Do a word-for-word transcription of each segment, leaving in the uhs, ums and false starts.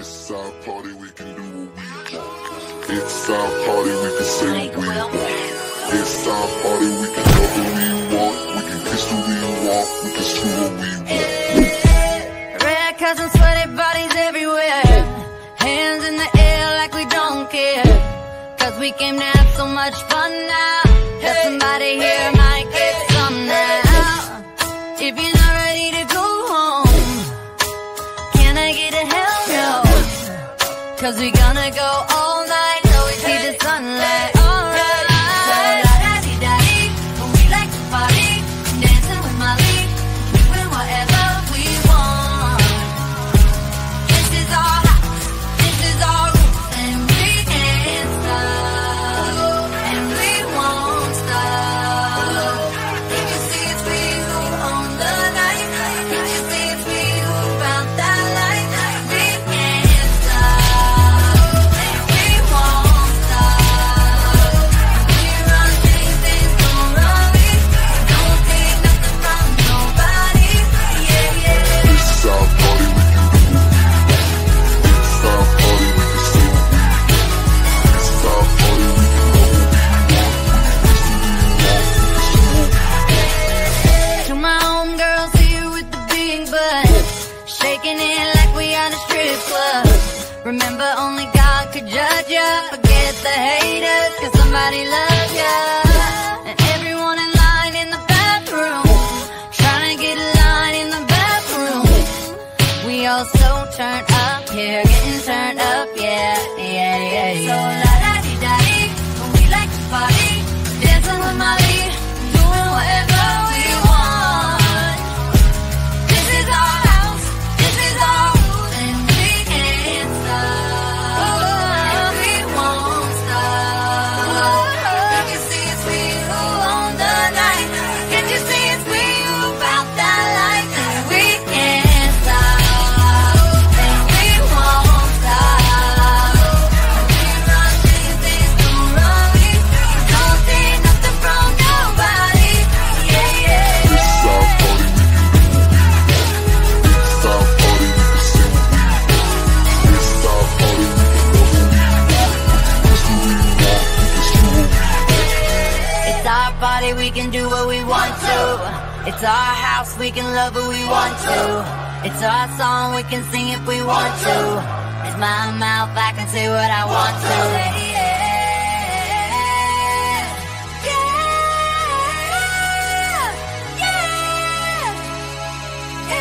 It's our party, we can do what we want. It's our party, we can say what we want. It's our party, we can love what we want. We can kiss who we want, we can screw what we want. Red cousins, sweaty bodies everywhere. Hands in the air like we don't care. Cause we came to have so much fun now. That somebody here might get some now. If you're not ready to go home, can I get a hell no? Cause we gonna go all night till we see the sunlight. Alright. So la-da-dee-da-dee, we like to party, dancing with Miley, doing whatever we want. This is our house, this is our rules, and we can't stop, and we won't stop. Can you see it's we who own the night? Can you see it's we who found that light? We can't stop, and we won't stop. We run things, things don't run me. Don't take nothing from nobody. Yeah, yeah. This is our party, we can do what we want. It's our party, we can say what we want. This is our party, we can love what we want. We can kiss who we want, we can screw what we want. To my homegirls here with the big butt, shaking it like we on a strip club. Remember, only God could judge ya. Forget the haters, cause somebody loves ya. And everyone in line in the bathroom, trying to get a line in the bathroom. We all so turned up here, getting turned up, yeah, yeah, yeah, yeah. So la-da-dee-da-dee, we like to party, dancing with Miley, doing whatever we want. This is our house, this is our rules, and we can't stop, and we won't stop. Can you see it's we who own the night? Can you see it's we who found that light? We can't stop, and we won't stop. We run things, things don't run me. Don't take nothing from nobody. Yeah, yeah. This is our party, we can do what we want. It's our party, we can say what we want. It's our party, we can love what we want. We can kiss who we want, we can screw what we want. It's our party, we can do what we want to. It's our house, we can love who we want to. It's our song, we can sing if we want to. It's my mouth, I can say what I want to. Yeah, yeah, yeah,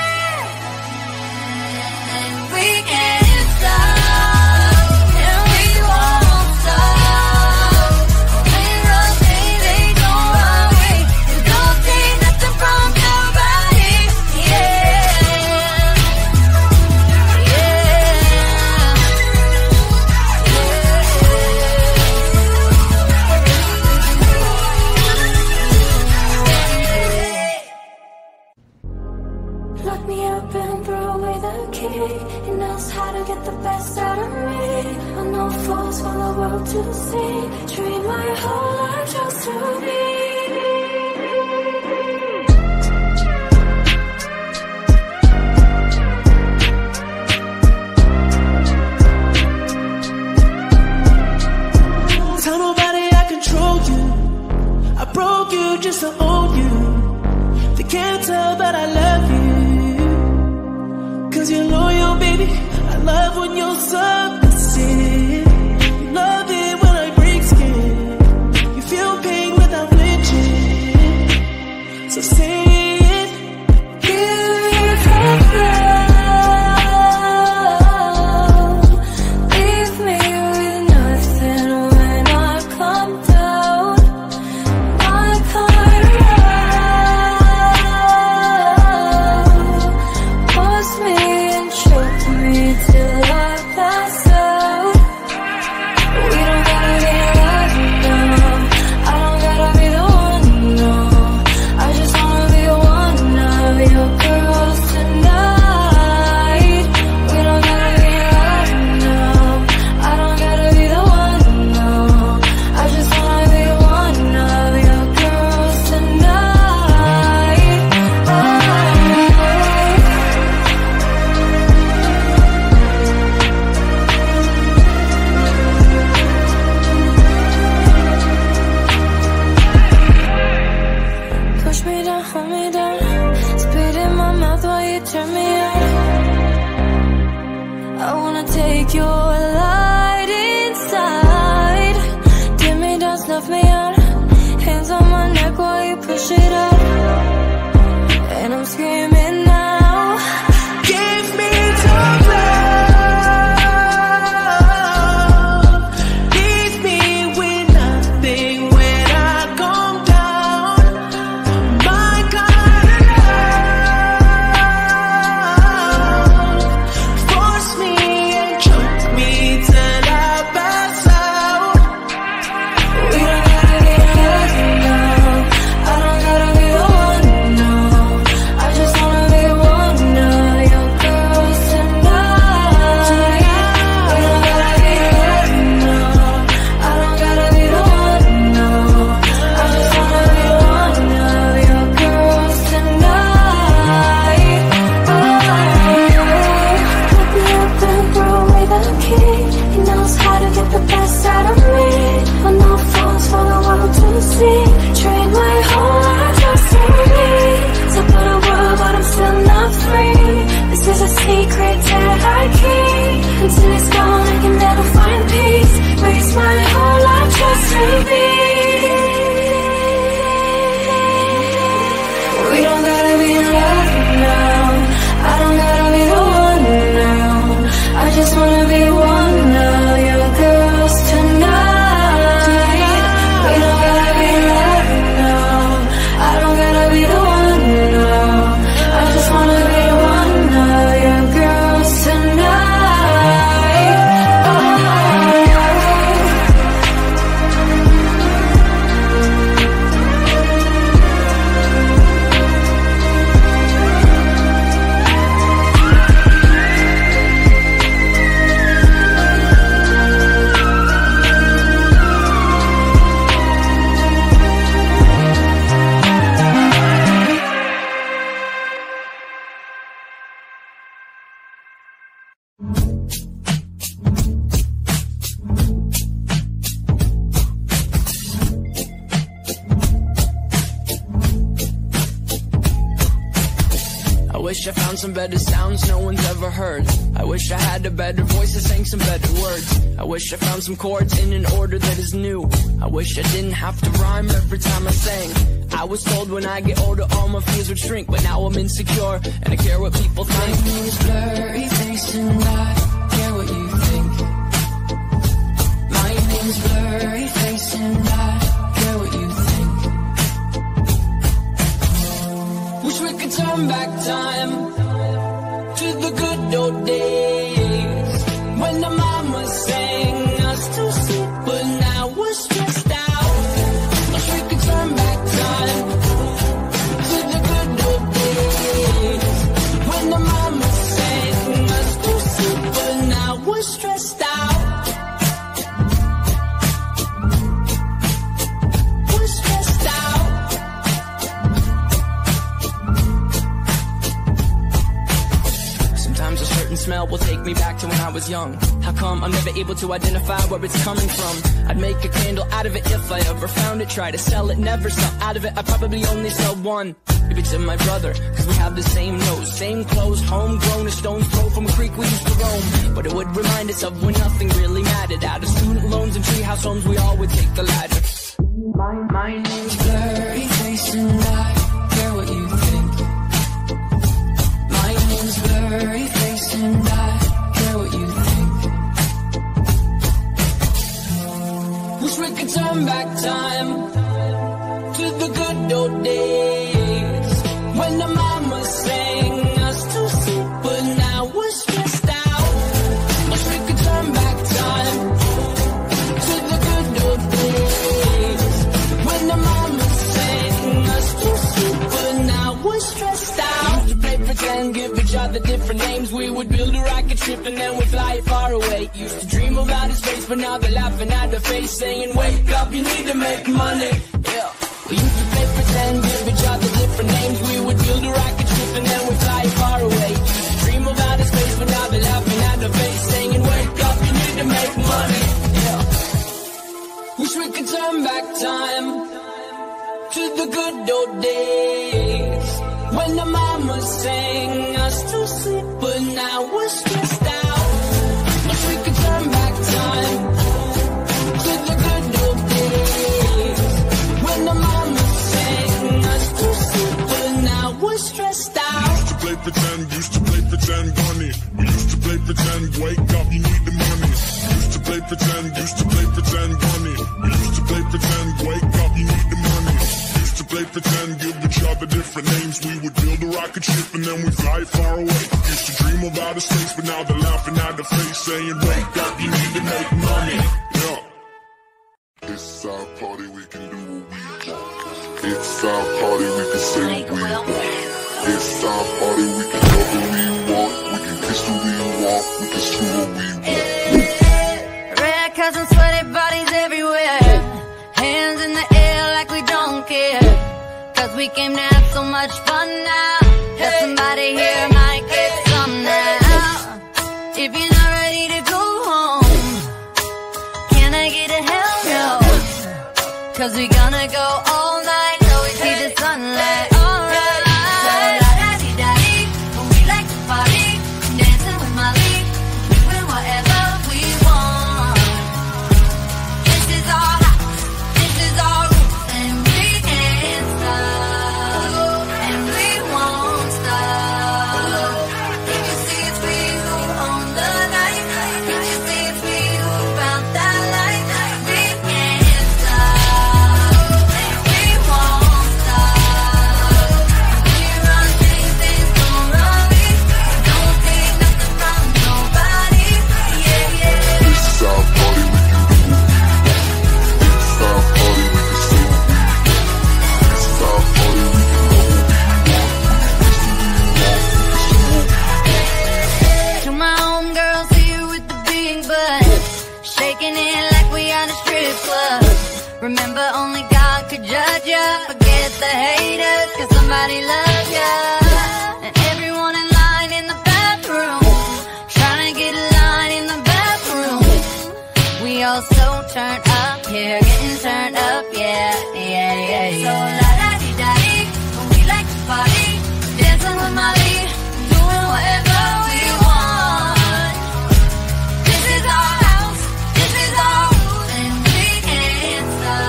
yeah. And we can't stop, and we won't stop. We run things, they don't run me. You don't take nothing from nobody. Yeah, yeah. Lock me up and throw away the key. He knows how to get the best out of me. I know fools for the world to see. Treat my whole life just to be. Tell nobody I control you. I broke you just to own you. They can't tell that I love you, cause you're loyal, baby. I love when you're submissive. You love it when I break skin. You feel pain without flinching. push it up, and I'm screaming now. Give me some love. Leave me with nothing when I come down. My kind of love. Force me and choke me till I pass out. We don't gotta be alone now. I don't gotta be the one, no. I just wanna be one of your girls tonight. We don't gotta be alone now. I don't gotta be the one, no. I just wanna be one of your girls tonight. Oh, pick me up and throw away the key. He knows how to get the best out of me. But no phones for the world to see. Trade my whole life just to me. Top of the world, but I'm still not free. This is a secret that I keep. Until it's gone, I can never find peace. Waste my whole life just to be. We don't gotta be in love now. I don't gotta be the one now. I just wanna be one of your girls tonight. We don't gotta be in love now. I don't gotta be the one now. I just wanna be one of your girls tonight. Oh. I wish I found some better sounds no one's ever heard. I wish I had a better voice that sang some better words. I wish I found some chords in an order that is new. I wish I didn't have to rhyme every time I sang. I was told when I get older all my fears would shrink, but now I'm insecure and I care what people think. My name's blurry face and I care what you think. My name's blurry face and I care what you think. Wish we could turn back time to the good old days when the mama sang us to sleep, but now we're stressed out. Wish we could turn back time to the good old days when the mama sang us to sleep, but now we're stressed out. We're stressed out. Sometimes a certain smell will take me back to when I was young. How come I'm never able to identify where it's coming from? I'd make a candle out of it if I ever found it. Try to sell it, never sell out of it. I probably only sell one. Maybe to my brother, cause we have the same nose, same clothes, homegrown, a stone's throw from a creek we used to roam. But it would remind us of when nothing really mattered. Out of student loans and treehouse homes, we all would take the ladder. My, my name's blurry face and I care what you think. My name's blurry face and I care what you think. Wish we could turn back time to the good old days when the mama sang us to sleep, but now we're stressed out. Wish we could turn back time to the good old days when the mama sang us to sleep, but now we're stressed out. Used to play pretend, give each other different names. We would build a rocket ship and then we'd fly far away. Used to dream of outer space, but now they're laughing at the face, saying, wake up, you need to make money. Yeah. We used to play pretend, give each other different names. We would build a rocket ship and then we'd fly far away. Used to dream of outer space, but now they're laughing at the face, saying, wake up, you need to make money. Yeah. Wish we could turn back time to the good old days when the mama sang us to sleep, but now we're stressed out. Wish we could turn back time to the good old days when the mama sang us pretend, wake up, you need the money. Used to play pretend, used to play pretend, money. We used to play pretend, wake up, you need the money. Used to play pretend, give each other different names. We would build a rocket ship and then we'd fly far away. Used to dream of outer space, but now they're laughing at the face, saying, wake up, you need to make money. Yeah. It's our party, we can do what we want. It's our party, we can say what we want. It's our party, we can love what we want. We can kiss who we want, we can screw what we want. Red cousins, sweaty bodies everywhere. Hands in the air like we don't care. Cause we came to have so much fun now. That somebody here might get some now. If you're not ready to go home, can I get a hell no? Cause we gonna go all night till we see the sunlight. Alright. So la-da-dee-da-dee, we like to party, dancing with Miley, doing whatever we want. This is our house, this is our roots, and we can't stop, and we won't stop. Can you see it's we who own the night? Can you see it's we who found that light? We can't stop, and we won't stop. We run things, things don't run me. Don't take nothing from nobody. Yeah, yeah. It's our party, we can do what we want. It's our party, we can say what we want. It's our party, we can love what we want. We can kiss who we want, we can screw what we want. To my homegirls here with the big butt, shaking it like we on a strip club. Remember, only God could judge ya. Forget the haters, cause somebody loves ya. And everyone in line in the bathroom, trying to get a line in the bathroom. We all so turned up here, getting turned up, yeah, yeah, yeah, yeah. So la-da-dee-da-dee, we like to party, dancing with Miley, doing whatever we want. This is our house, this is our roots, and we can't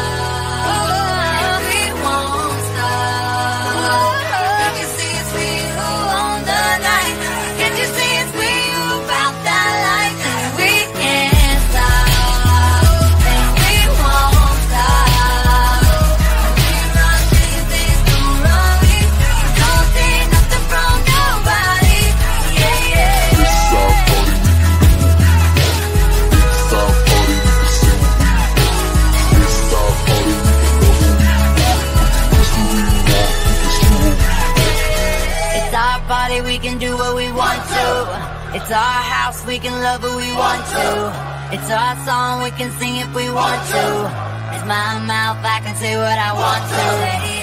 stop, and we won't stop. Can you see it's we who own the night? Can you see it's we who found that light? We can't stop, and we won't stop. We run things, things don't run me. Don't take nothing from nobody. Yeah, yeah. It's our party, we can do what we want. It's our party, we can say what we want. It's our party, we can love what we want. We can kiss who we want, we can screw what we want. It's our party, we can do what we want to. It's our house, we can love who we want to. It's our song, we can sing if we want to. It's my mouth, I can say what I want to. Yeah,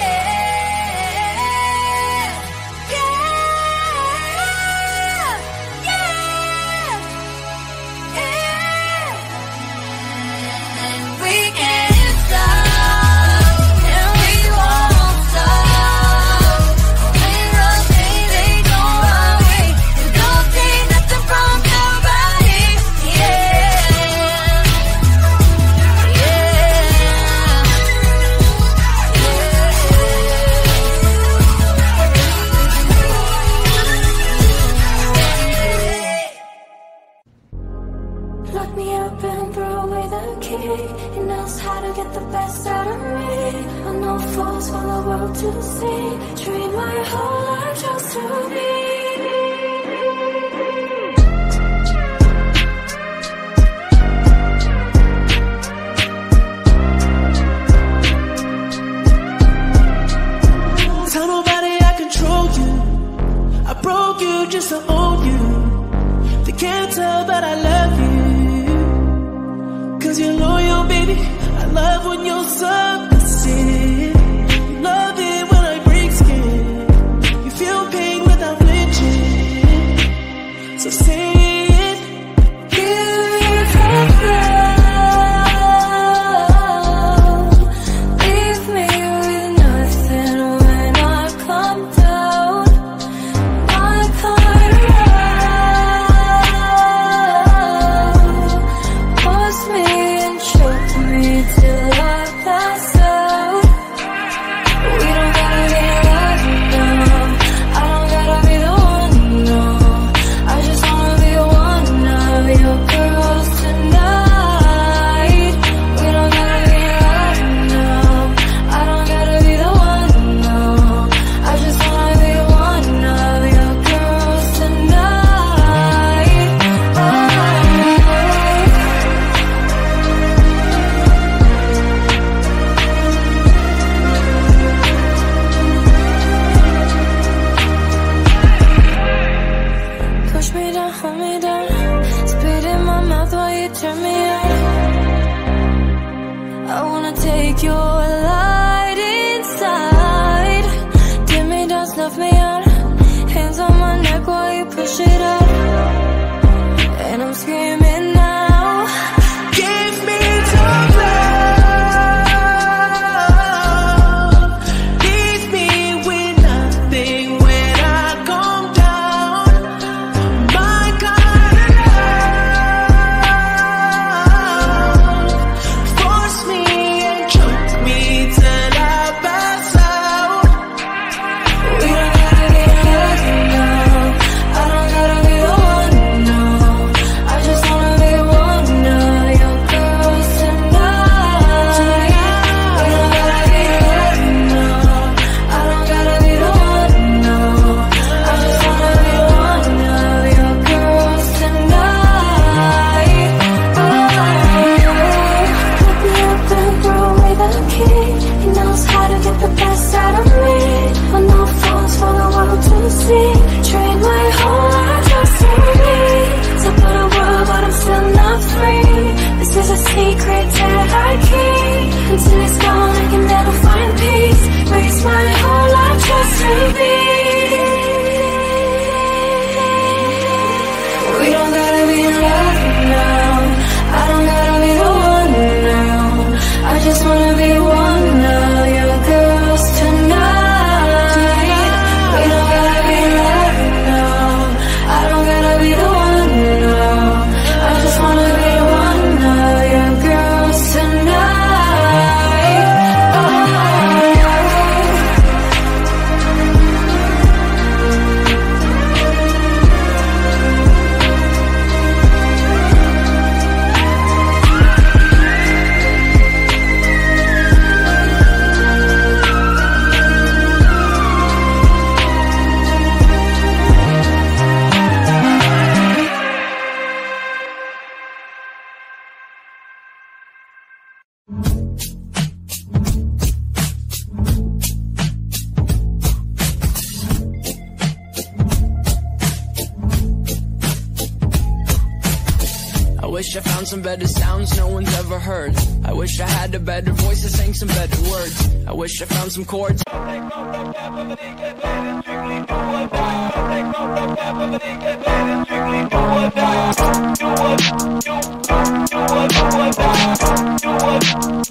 yeah, yeah, yeah. And we can't stop, and we won't stop. We run things, they don't run me. You don't take nothing from nobody. Yeah, Lock me up and throw away the key. He knows how to get the best out of me. I know fools for the world to see. Treat my whole life just to be. Tell nobody I control you. I broke you just to own you. They can't tell that I love you. Cause you're loyal, baby. I love when you're submissive. Love it when I break skin. You feel pain without flinching. how you turn me on. I wanna take your light inside. Dim me down, snuff me out. Hands on my neck while you push it up. And I'm screaming now. Give me some love. Leave me with nothing when I come down. My kind of love. Force me and choke me till I pass out. We don't gotta be together now. I don't gotta be the one, no. I just wanna be one of your girls tonight. We don't gotta be together now. I don't gotta be the one, no. I just wanna be one of your girls tonight. Oh, pick me up and throw away the key. He knows how to get the best out of me. On no phones for the world to see. Trade my whole life just to me. Top of the world, but I'm still not free. This is a secret that I keep. Until it's gone, I can never find peace. Waste my whole life just to be. We don't gotta be in love now. I don't gotta be the one now. I just wanna be one of your girls tonight. We don't gotta be in love now. I don't gotta be the one now. I just wanna be one of your girls tonight. Oh. I wish I found some better sounds no one's ever heard. I wish I had a better voice that sang some better words. I wish I found some chords. Do